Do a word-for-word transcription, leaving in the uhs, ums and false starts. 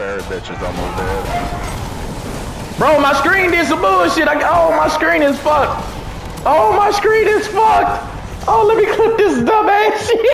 Barrett bitch is almost dead. Bro, my screen did some bullshit. I, oh, my screen is fucked. Oh, my screen is fucked. Oh, let me clip this dumb ass shit.